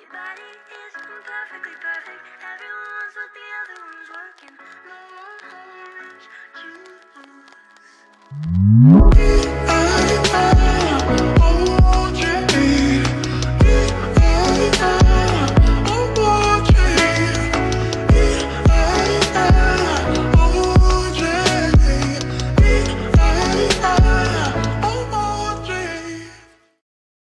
Everybody is perfectly perfect. Everyone's what the other one's working. No one holds you.